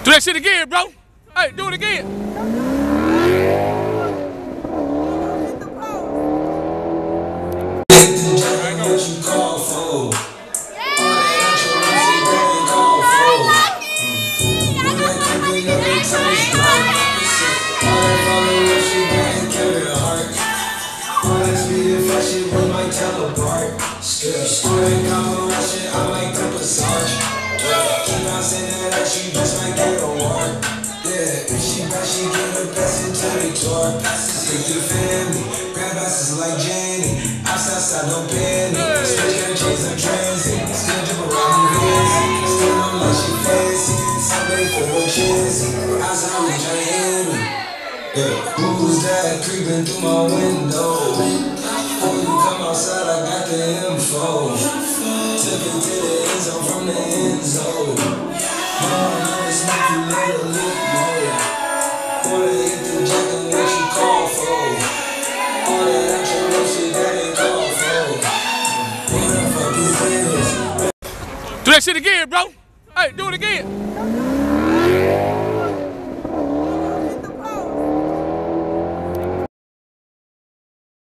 Do that shit again, bro. Hey, do it again. She get her best into the tour. Stick to the family. Grab asses like Jenny. Outside, no penny. Still got chains on transit. Still jump around in fancy. Still know like she fancy. Somebody for no chance. Outside with Miami. Who's that creeping through my window? Before you come outside, I got the info. Took it to the end zone from the end zone. No, it's not too late to look more. Wanna hit the jack and what you call for. All that extra shit that ain't called for. What the fuck is this? Do that shit again, bro. Hey, do it again.